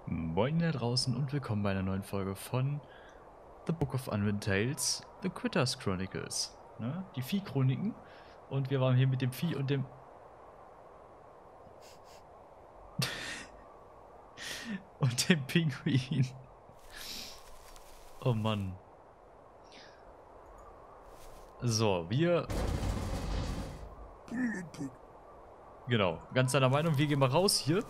Moin da draußen und willkommen bei einer neuen Folge von The Book of Unwritten Tales, The Critters Chronicles. Ne? Die Vieh-Chroniken. Und wir waren hier mit dem Vieh und dem... und dem Pinguin. Oh Mann. So, wir... Genau, ganz deiner Meinung, wir gehen mal raus hier.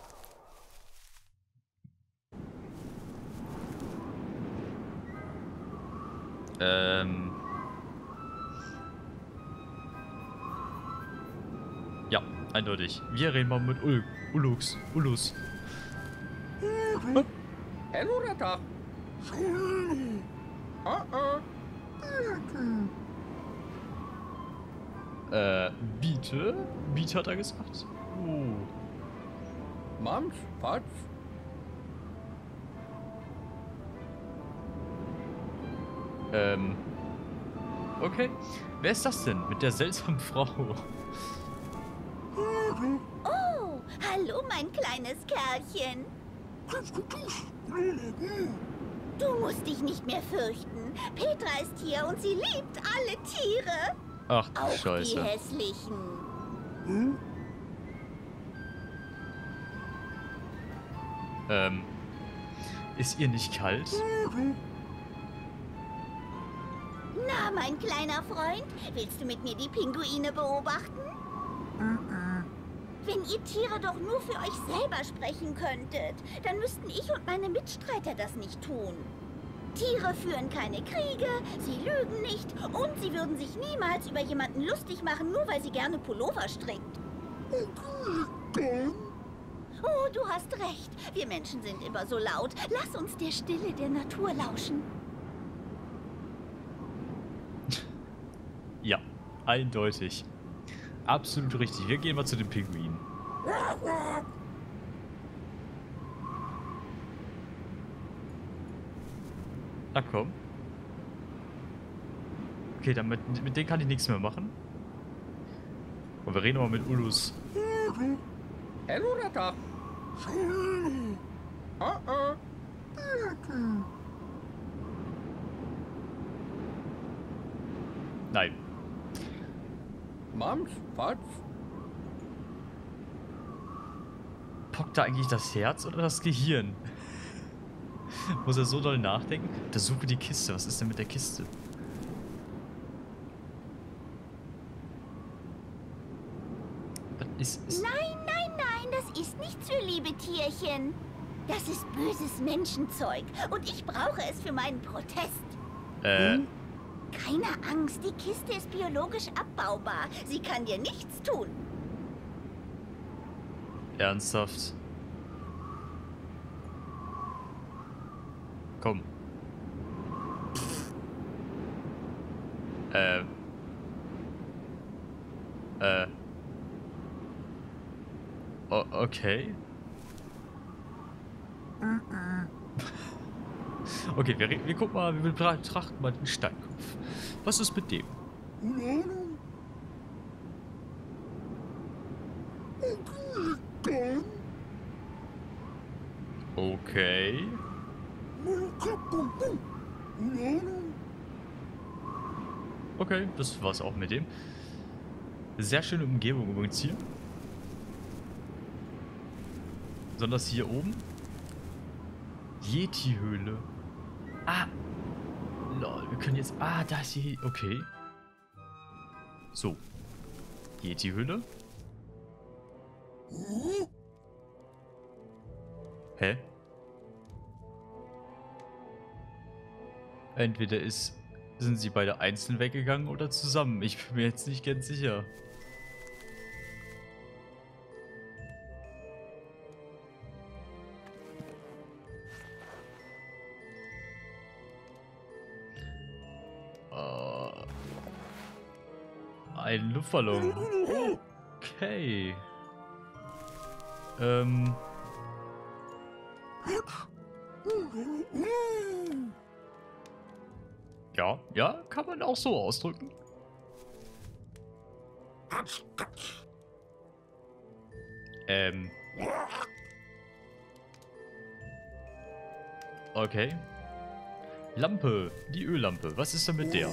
Ja, eindeutig. Wir reden mal mit Ullus. Hallo, da. Biete? Biete hat er gesagt. Oh. Mams, Patz. Okay. Wer ist das denn mit der seltsamen Frau? Oh, hallo, mein kleines Kerlchen. Du musst dich nicht mehr fürchten. Petra ist hier und sie liebt alle Tiere. Ach du Auch die Scheiße. hässlichen. Ist ihr nicht kalt? Na, mein kleiner Freund, willst du mit mir die Pinguine beobachten? Wenn ihr Tiere doch nur für euch selber sprechen könntet, dann müssten ich und meine Mitstreiter das nicht tun. Tiere führen keine Kriege, sie lügen nicht und sie würden sich niemals über jemanden lustig machen, nur weil sie gerne Pullover strickt. Oh, du hast recht. Wir Menschen sind immer so laut. Lass uns der Stille der Natur lauschen. Ja, eindeutig. Absolut richtig. Wir gehen mal zu den Pinguinen. Na komm. Okay, mit denen kann ich nichts mehr machen. Und wir reden aber mit Ullus. Hallo, da. Nein. Mams, Patz. Pockt da eigentlich das Herz oder das Gehirn? Muss er so doll nachdenken? Untersuche die Kiste. Was ist denn mit der Kiste? Was ist... Nein, nein, nein, das ist nichts für liebe Tierchen. Das ist böses Menschenzeug und ich brauche es für meinen Protest. Keine Angst, die Kiste ist biologisch abbaubar. Sie kann dir nichts tun. Ernsthaft? Komm. Okay. Okay, wir gucken mal, wir betrachten mal den Steinkopf. Was ist mit dem? Okay. Okay, das war's auch mit dem. Sehr schöne Umgebung übrigens hier. Besonders hier oben. Yeti-Höhle. Ah. Lol, wir können jetzt... Ah, da ist die... Okay. So. Yeti-Höhle. Hä? Entweder sind sie beide einzeln weggegangen oder zusammen. Ich bin mir jetzt nicht ganz sicher. Ein Luftballon. Okay. Ja, ja, kann man auch so ausdrücken. Okay. Lampe. Die Öllampe. Was ist denn mit der?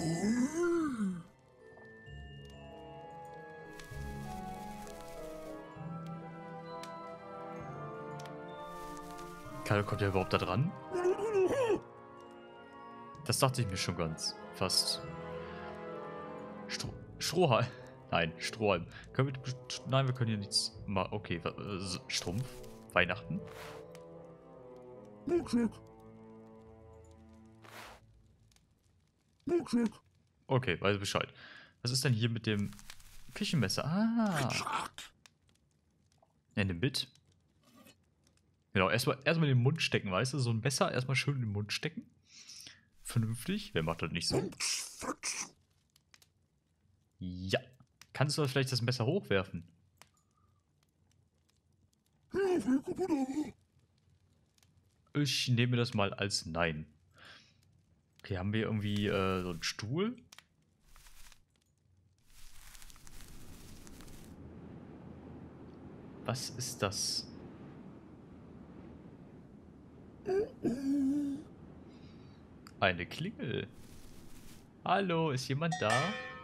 Kommt der überhaupt da dran? Das dachte ich mir schon ganz. Fast. Strohhalm. Nein, Strohhalm. Können wir... Nein, wir können hier nichts... Okay, Strumpf. Weihnachten. Okay, weiß Bescheid. Was ist denn hier mit dem Küchenmesser? Ah. In dem Bit. Genau, erstmal in den Mund stecken, weißt du? So ein Messer erstmal schön in den Mund stecken. Vernünftig. Wer macht das nicht so? Ja. Kannst du vielleicht das Messer hochwerfen? Ich nehme das mal als Nein. Okay, haben wir irgendwie so einen Stuhl? Was ist das? Eine Klingel. Hallo, ist jemand da?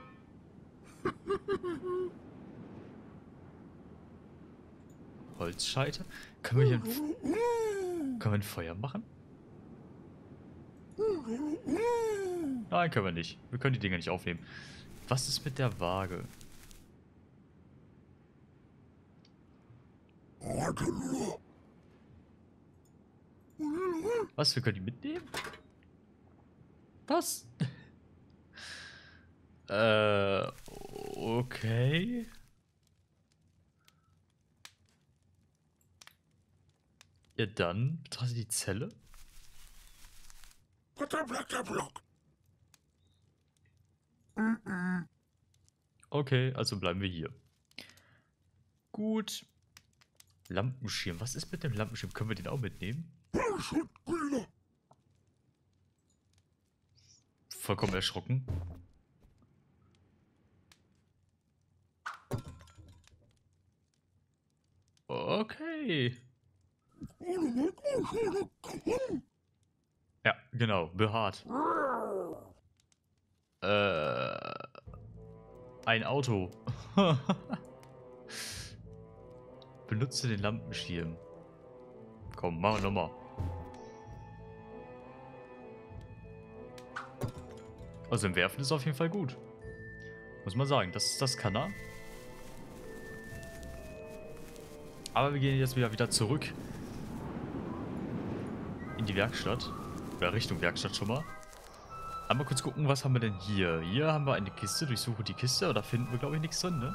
Holzscheite? Können wir hier ein Feuer machen? Nein, können wir nicht. Wir können die Dinger nicht aufnehmen. Was ist mit der Waage? Was, wir können die mitnehmen? Was? Okay. Ja dann, betrachte die Zelle. Okay, also bleiben wir hier. Gut. Lampenschirm. Was ist mit dem Lampenschirm? Können wir den auch mitnehmen? Vollkommen erschrocken. Okay. Ja, genau. Behaart. Ein Auto. Benutze den Lampenschirm. Komm, machen wir nochmal. Also im Werfen ist auf jeden Fall gut. Muss man sagen, das kann er. Aber wir gehen jetzt wieder zurück in die Werkstatt. Oder Richtung Werkstatt schon mal. Einmal kurz gucken, was haben wir denn hier? Hier haben wir eine Kiste. Durchsuche die Kiste. Oder finden wir, glaube ich, nichts drin, ne?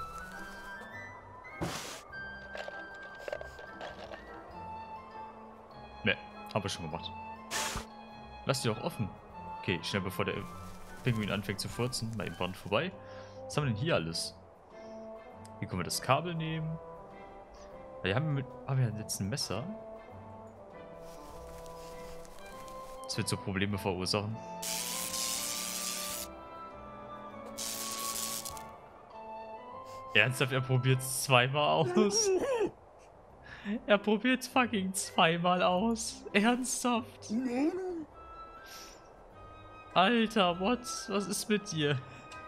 Ne, haben wir schon gemacht. Lass die doch offen. Okay, schnell bevor der Pinguin anfängt zu furzen. Mal eben dran vorbei. Was haben wir denn hier alles? Hier können wir das Kabel nehmen. Hier haben wir jetzt ein Messer. Das wird so Probleme verursachen. Ernsthaft, er probiert es zweimal aus. Er probiert es fucking zweimal aus. Ernsthaft. Alter, what? Was ist mit dir?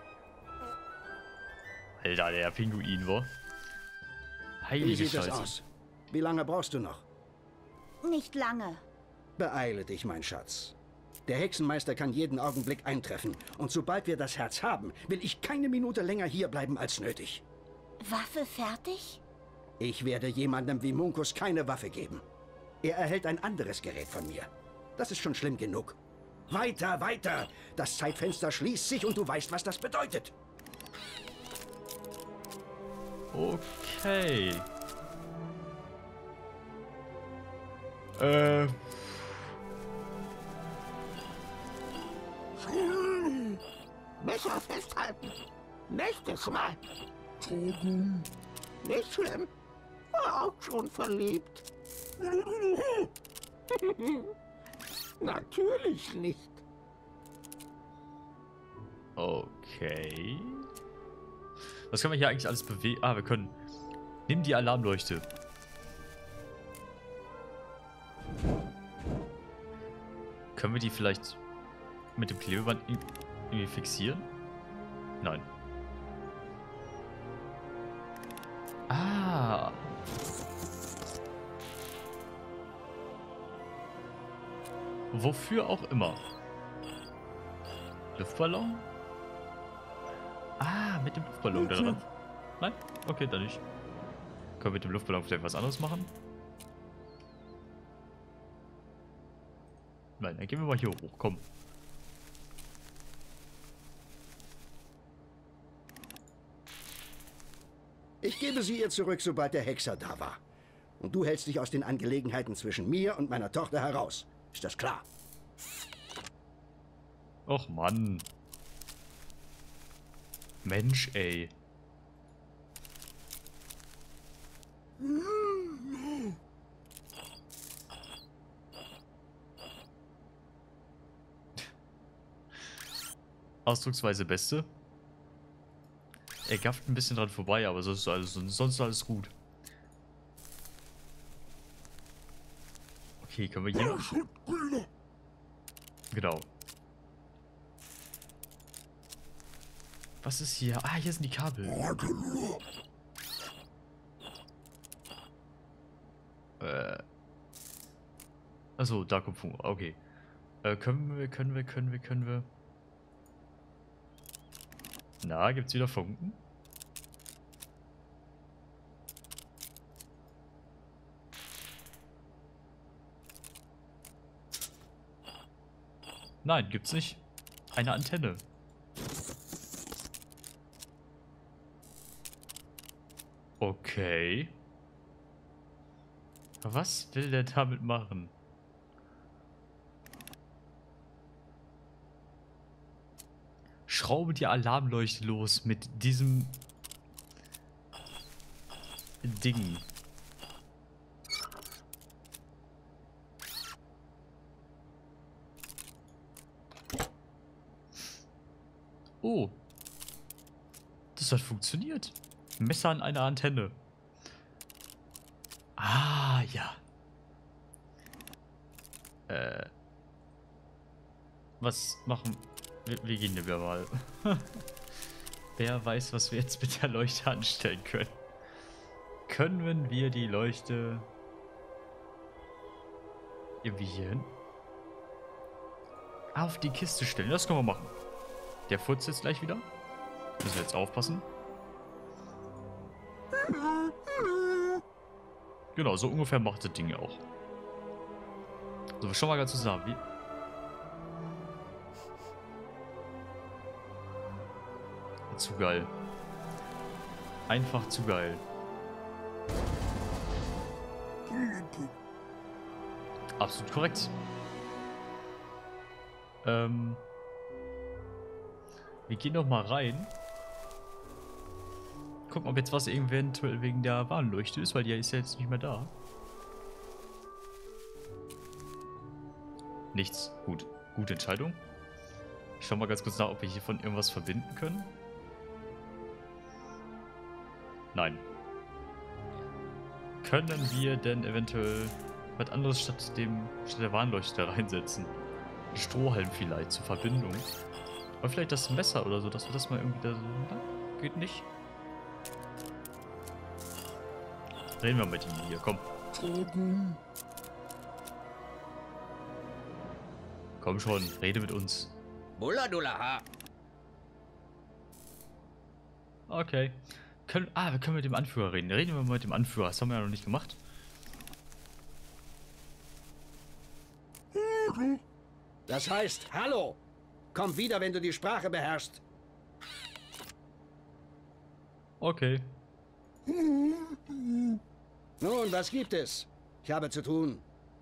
Alter, der Pinguin, wo? Heilige Wie sieht Scheiße. das aus? Wie lange brauchst du noch? Nicht lange. Beeile dich, mein Schatz. Der Hexenmeister kann jeden Augenblick eintreffen. Und sobald wir das Herz haben, will ich keine Minute länger hier bleiben als nötig. Waffe fertig? Ich werde jemandem wie Munkus keine Waffe geben. Er erhält ein anderes Gerät von mir. Das ist schon schlimm genug. Weiter, weiter! Das Zeitfenster schließt sich und du weißt, was das bedeutet. Okay. Messer festhalten. Nächstes Mal. Nicht schlimm. War auch schon verliebt. Natürlich nicht. Okay. Was können wir hier eigentlich alles bewegen? Ah, wir können... Nimm die Alarmleuchte. Können wir die vielleicht mit dem Klebeband irgendwie fixieren? Nein. Ah. Wofür auch immer. Luftballon? Ah, mit dem Luftballon da dran. Nein? Okay, dann nicht. Können wir mit dem Luftballon vielleicht was anderes machen? Nein, dann gehen wir mal hier hoch. Komm. Ich gebe sie ihr zurück, sobald der Hexer da war. Und du hältst dich aus den Angelegenheiten zwischen mir und meiner Tochter heraus. Ist das klar? Och Mann. Mensch, ey. Ausdrucksweise beste. Er gafft ein bisschen dran vorbei, aber sonst ist alles gut. Okay, können wir hier... Genau. Was ist hier? Ah, hier sind die Kabel. Achso, da kommt Funk. Okay. Können wir... Na, gibt's wieder Funken? Nein, gibt's nicht. Eine Antenne. Okay. Was will der damit machen? Schraube die Alarmleuchte los mit diesem Ding. Oh. Das hat funktioniert. Messer an einer Antenne. Ah, ja. Was machen... Wir gehen lieber mal. Wer weiß, was wir jetzt mit der Leuchte anstellen können. Können wir die Leuchte... irgendwie hier hin? Auf die Kiste stellen. Das können wir machen. Der furzt jetzt gleich wieder. Müssen wir jetzt aufpassen. Genau, so ungefähr macht das Ding auch. So, schon mal ganz zusammen. Wie... Zu geil. Einfach zu geil. Absolut korrekt. Wir gehen noch mal rein. Gucken, ob jetzt was eventuell wegen der Warnleuchte ist, weil die ist ja jetzt nicht mehr da. Nichts. Gut. Gute Entscheidung. Ich schau mal ganz kurz nach, ob wir hiervon irgendwas verbinden können. Nein. Können wir denn eventuell was anderes statt der Warnleuchte da reinsetzen? Ein Strohhalm vielleicht zur Verbindung. Oder vielleicht das Messer oder so, dass wir das mal irgendwie da so... Nein, geht nicht. Reden wir mit ihm hier, komm. Komm schon, rede mit uns. Bulladulaha. Okay. Wir können mit dem Anführer reden. Reden wir mal mit dem Anführer. Das haben wir ja noch nicht gemacht. Das heißt, hallo. Komm wieder, wenn du die Sprache beherrschst. Okay. Nun, was gibt es? Ich habe zu tun.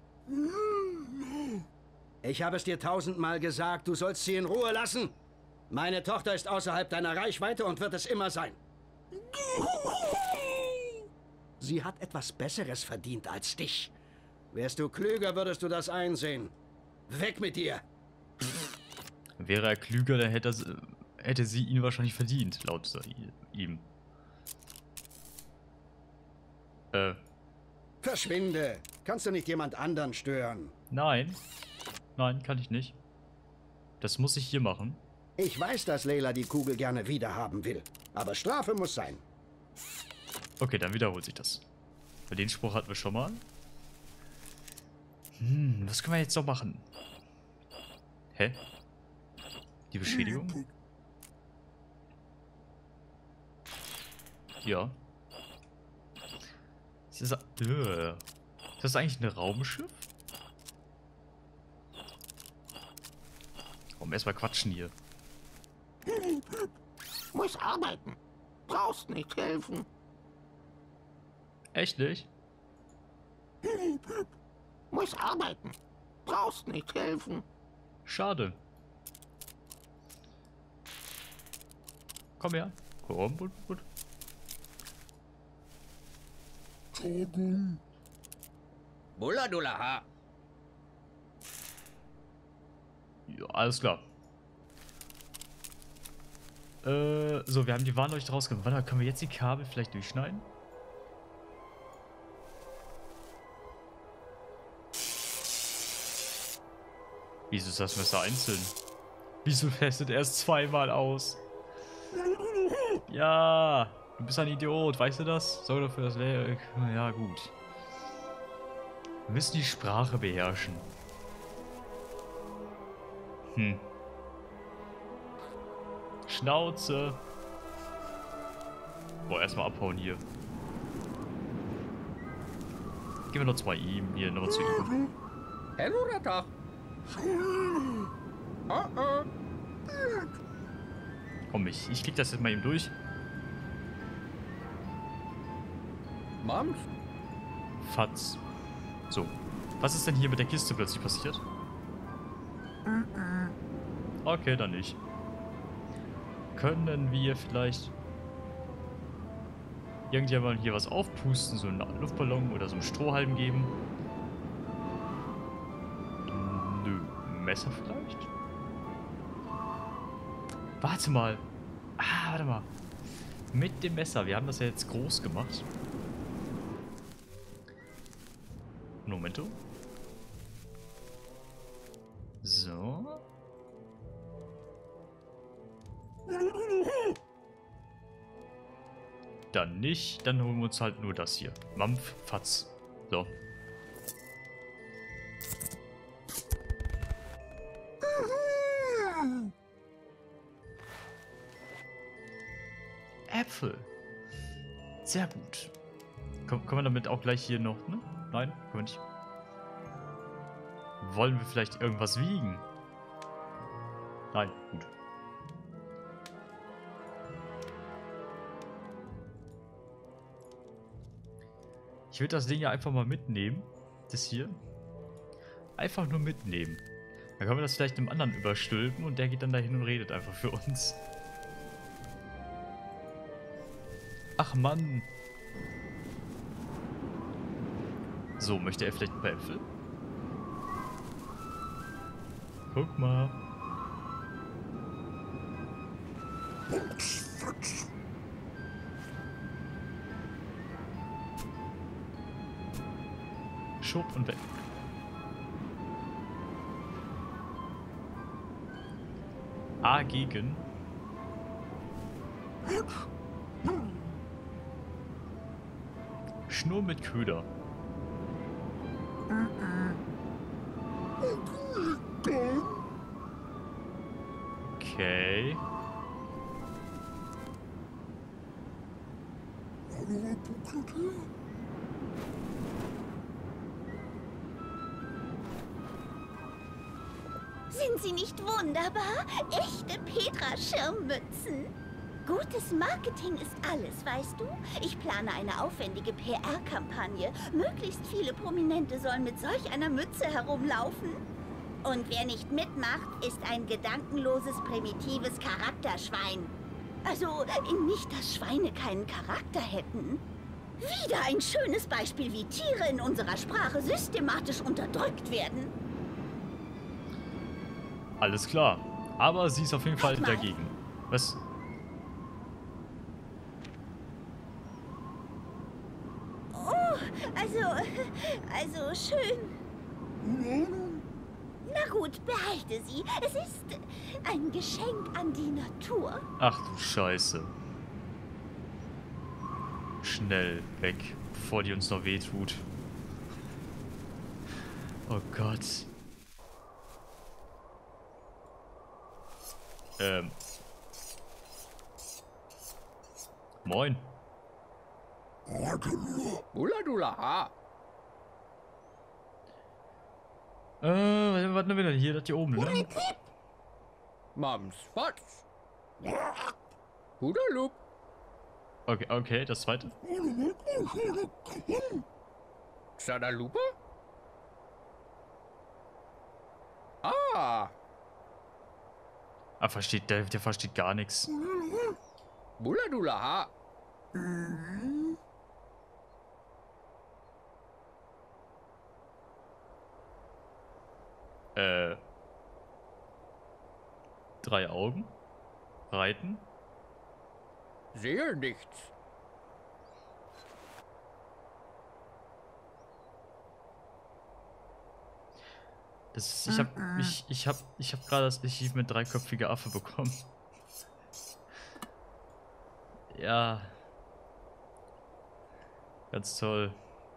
Ich habe es dir 1000-mal gesagt, du sollst sie in Ruhe lassen. Meine Tochter ist außerhalb deiner Reichweite und wird es immer sein. Sie hat etwas Besseres verdient als dich. Wärst du klüger, würdest du das einsehen. Weg mit dir! Wäre er klüger, dann hätte sie ihn wahrscheinlich verdient, laut ihm. Verschwinde! Kannst du nicht jemand anderen stören? Nein. Nein, kann ich nicht. Das muss ich hier machen. Ich weiß, dass Layla die Kugel gerne wiederhaben will. Aber Strafe muss sein. Okay, dann wiederholt sich das. Bei den Spruch hatten wir schon mal. Was können wir jetzt noch machen? Hä? Die Beschädigung? Ja. Ist das eigentlich ein Raumschiff? Warum erstmal quatschen hier? Muss arbeiten. Brauchst nicht helfen. Echt nicht? Muss arbeiten. Brauchst nicht helfen. Schade. Komm her. Komm, gut. Bulladulaha. Ja, alles klar. So, wir haben die Warnleuchte rausgenommen. Warte, können wir jetzt die Kabel vielleicht durchschneiden? Wieso ist das Messer einzeln? Wieso festet er es zweimal aus? Ja, du bist ein Idiot, weißt du das? Sorge dafür, dass Leia... Ja, gut. Wir müssen die Sprache beherrschen. Schnauze. Boah, erstmal abhauen hier. Gehen wir noch zu ihm. Hier, noch zu ihm. Helluratach. Komm, ich krieg das jetzt mal eben durch. Mams. Fatz. So. Was ist denn hier mit der Kiste plötzlich passiert? Okay, dann nicht. Können wir vielleicht irgendjemand hier was aufpusten, so einen Luftballon oder so einen Strohhalm geben? Nö. Messer vielleicht? Warte mal. Warte mal. Mit dem Messer. Wir haben das ja jetzt groß gemacht. Momento. So. Dann nicht. Dann holen wir uns halt nur das hier. Mampf, Fatz. So. Äpfel. Sehr gut. Können wir damit auch gleich hier noch, ne? Nein, können wir nicht. Wollen wir vielleicht irgendwas wiegen? Nein, gut. Ich würde das Ding ja einfach mal mitnehmen. Das hier. Einfach nur mitnehmen. Dann können wir das vielleicht einem anderen überstülpen und der geht dann dahin und redet einfach für uns. Ach Mann. So, möchte er vielleicht ein paar Äpfel? Guck mal. Schub und weg. A gegen. Schnur mit Köder. Okay. Sind sie nicht wunderbar? Echte Petra-Schirmmützen. Gutes Marketing ist alles, weißt du? Ich plane eine aufwendige PR-Kampagne. Möglichst viele Prominente sollen mit solch einer Mütze herumlaufen. Und wer nicht mitmacht, ist ein gedankenloses, primitives Charakterschwein. Also nicht, dass Schweine keinen Charakter hätten. Wieder ein schönes Beispiel, wie Tiere in unserer Sprache systematisch unterdrückt werden. Alles klar. Aber sie ist auf jeden Fall dagegen. Was? Oh, also schön. Na Na gut, behalte sie. Es ist ein Geschenk an die Natur. Ach du Scheiße. Schnell weg, bevor die uns noch wehtut. Oh Gott. Moin. Uladula. Was haben wir denn hier? Das hier oben, ne? Mams, was? Hudalup. Okay, okay, das zweite. Xadalupa? Ah. Ah, versteht, der versteht gar nichts. Buladula. Drei Augen. Reiten. Sehe nichts. Das ist, ich hab gerade das Achievement dreiköpfiger Affe bekommen. Ja. Ganz toll.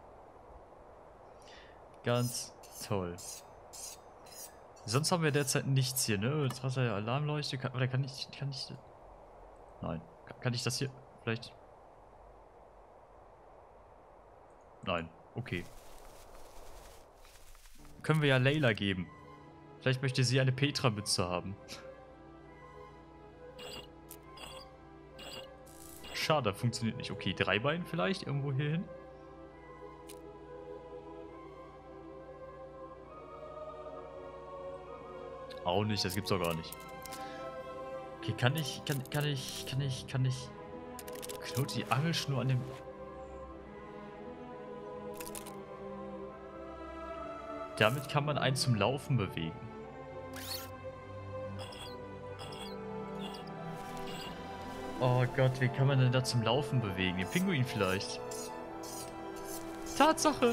Ganz toll. Sonst haben wir derzeit nichts hier, ne? Jetzt hast du ja Alarmleuchte. Oder kann ich. Nein. Kann ich das hier vielleicht. Nein. Okay. Können wir ja Layla geben. Vielleicht möchte sie eine Petra-Mütze haben. Schade, funktioniert nicht. Okay, Dreibein vielleicht irgendwo hier hin. Auch nicht, das gibt's doch gar nicht. Okay, kann ich knote die Angelschnur an dem... Damit kann man einen zum Laufen bewegen. Oh Gott, wie kann man denn da zum Laufen bewegen? Den Pinguin vielleicht. Tatsache!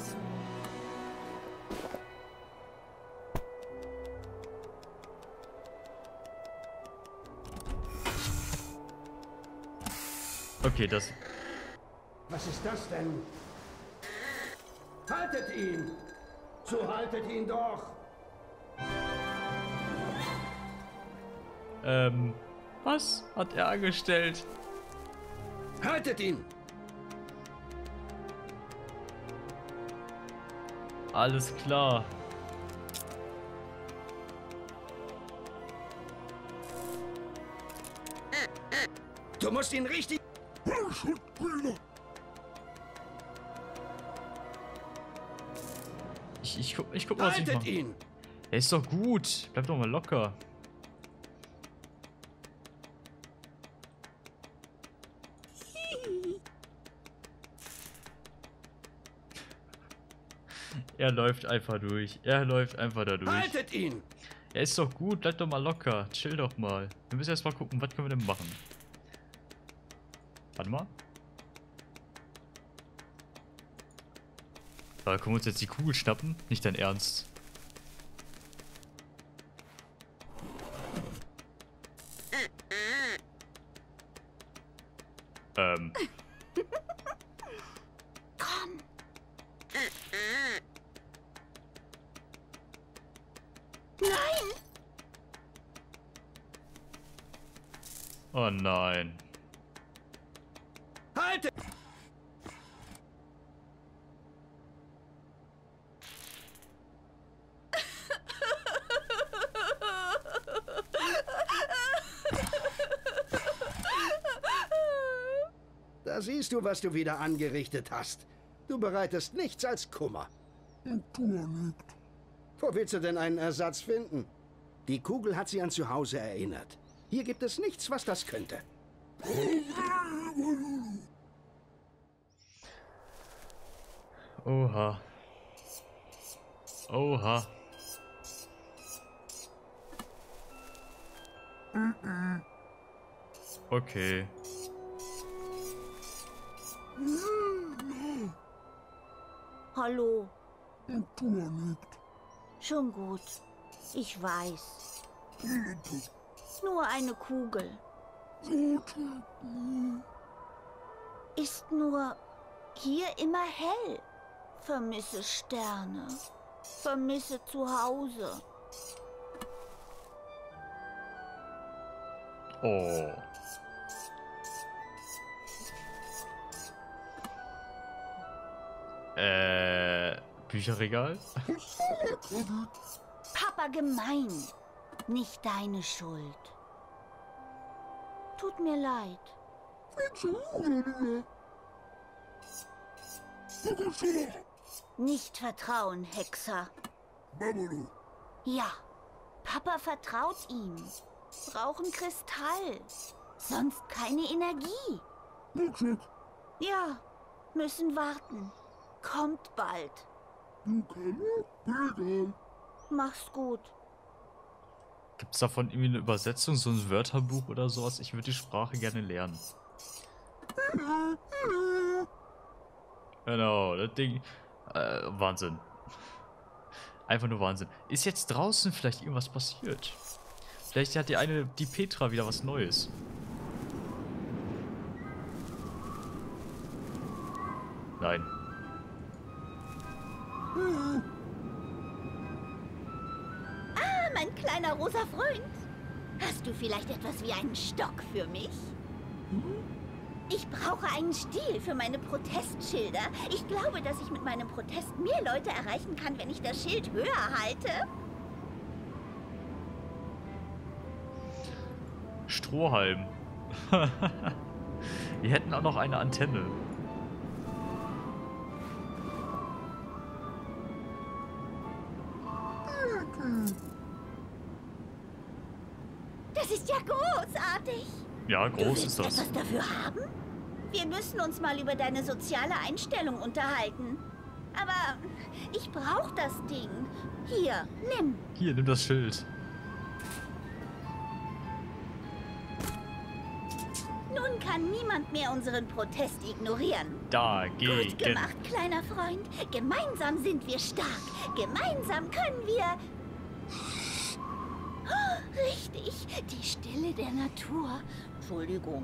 Okay, das... Was ist das denn? Haltet ihn! So haltet ihn doch! Was hat er angestellt? Haltet ihn! Alles klar. Du musst ihn richtig... Ich guck mal, was ich Haltet mache. ihn! Er ist doch gut. Bleib doch mal locker. Er läuft einfach durch. Er läuft einfach da durch. Haltet ihn! Er ist doch gut. Bleib doch mal locker. Chill doch mal. Wir müssen erst mal gucken, was können wir denn machen. Warte mal. Aber können wir uns jetzt die Kugel schnappen? Nicht dein Ernst. Komm. Nein! Oh nein. Haltet! Da siehst du, was du wieder angerichtet hast. Du bereitest nichts als Kummer. Wo willst du denn einen Ersatz finden? Die Kugel hat sie an zu Hause erinnert. Hier gibt es nichts, was das könnte. Oha. Oha. Okay. Hallo. Schon gut. Ich weiß. Nur eine Kugel. Ist nur hier immer hell. Vermisse Sterne. Vermisse zu Hause. Oh. Bücherregal? Papa gemein. Nicht deine Schuld. Tut mir leid. Nicht vertrauen, Hexer. Ja, Papa vertraut ihm. Brauchen Kristall. Sonst keine Energie. Ja, müssen warten. Kommt bald. Mach's gut. Gibt es davon irgendwie eine Übersetzung, so ein Wörterbuch oder sowas? Ich würde die Sprache gerne lernen. Genau, das Ding. Wahnsinn. Einfach nur Wahnsinn. Ist jetzt draußen vielleicht irgendwas passiert? Vielleicht hat die Petra wieder was Neues. Nein. Ah, mein kleiner rosa Freund. Hast du vielleicht etwas wie einen Stock für mich? Ich brauche einen Stiel für meine Protestschilder. Ich glaube, dass ich mit meinem Protest mehr Leute erreichen kann, wenn ich das Schild höher halte. Strohhalm. Wir hätten auch noch eine Antenne. Das ist ja großartig. Ja, Du groß willst ist das. etwas dafür haben? Wir müssen uns mal über deine soziale Einstellung unterhalten. Aber ich brauche das Ding. Hier, nimm. Hier, nimm das Schild. Nun kann niemand mehr unseren Protest ignorieren. Dagegen. Gut gemacht, kleiner Freund. Gemeinsam sind wir stark. Gemeinsam können wir... Oh, richtig, die Stille der Natur. Entschuldigung.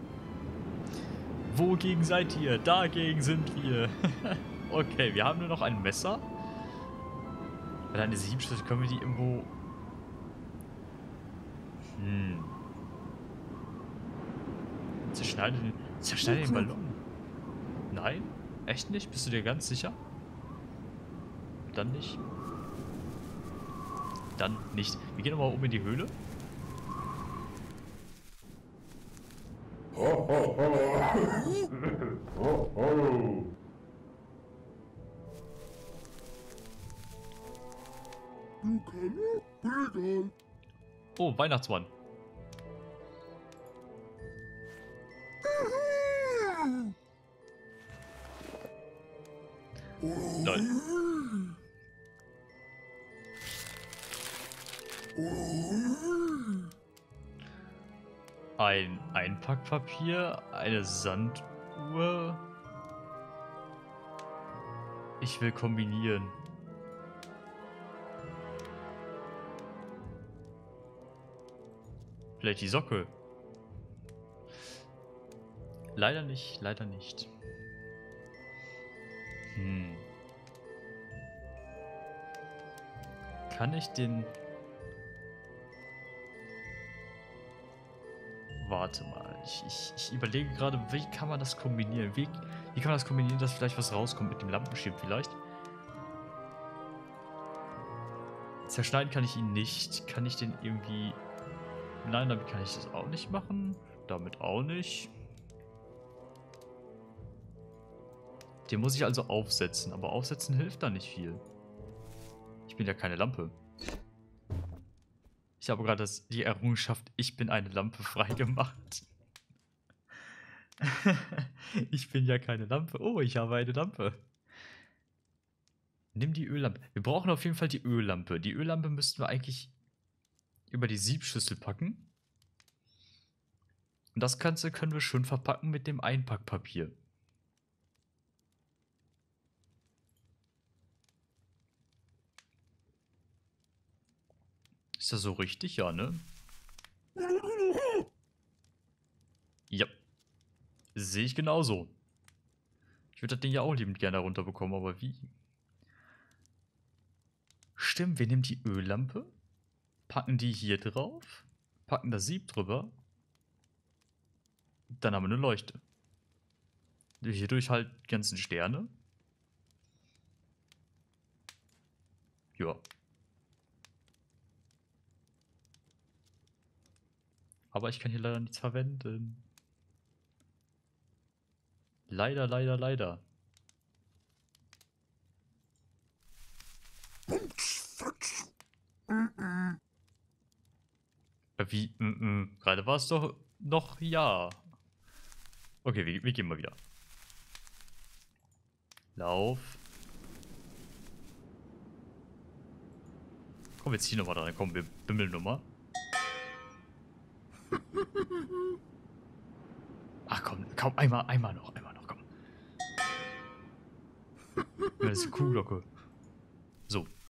Wogegen seid ihr? Dagegen sind wir. Okay, wir haben nur noch ein Messer. Weil eine Siebenschlüssel können wir die irgendwo... Zerschneide den Ballon. Nein? Echt nicht? Bist du dir ganz sicher? Dann nicht. Dann nicht. Wir gehen nochmal oben in die Höhle. Oh, Weihnachtsmann. Lol. Ein Einpackpapier, eine Sanduhr. Ich will kombinieren. Vielleicht die Socke. Leider nicht, leider nicht. Kann ich den... Warte mal, ich überlege gerade, wie kann man das kombinieren? Wie kann man das kombinieren, dass vielleicht was rauskommt mit dem Lampenschirm vielleicht? Zerschneiden kann ich ihn nicht. Kann ich den irgendwie... Nein, damit kann ich das auch nicht machen. Damit auch nicht. Den muss ich also aufsetzen, aber aufsetzen hilft da nicht viel. Ich bin ja keine Lampe. Ich habe gerade die Errungenschaft, ich bin eine Lampe freigemacht. Ich bin ja keine Lampe. Oh, ich habe eine Lampe. Nimm die Öllampe. Wir brauchen auf jeden Fall die Öllampe. Die Öllampe müssten wir eigentlich über die Siebschüssel packen. Und das Ganze können wir schön verpacken mit dem Einpackpapier. Ist das so richtig? Ja, ne? Ja. Sehe ich genauso. Ich würde das Ding ja auch liebend gerne runterbekommen, aber wie? Stimmt, wir nehmen die Öllampe, packen die hier drauf, packen das Sieb drüber. Dann haben wir eine Leuchte. Hierdurch halt die ganzen Sterne. Ja. Aber ich kann hier leider nichts verwenden. Leider, leider, leider. Wie? Gerade war es doch noch ja. Okay, wir gehen mal wieder. Lauf. Komm, wir ziehen nochmal dran. Komm, wir bimmeln nochmal. Ach komm, einmal noch, komm. Das ist eine Kuhglocke.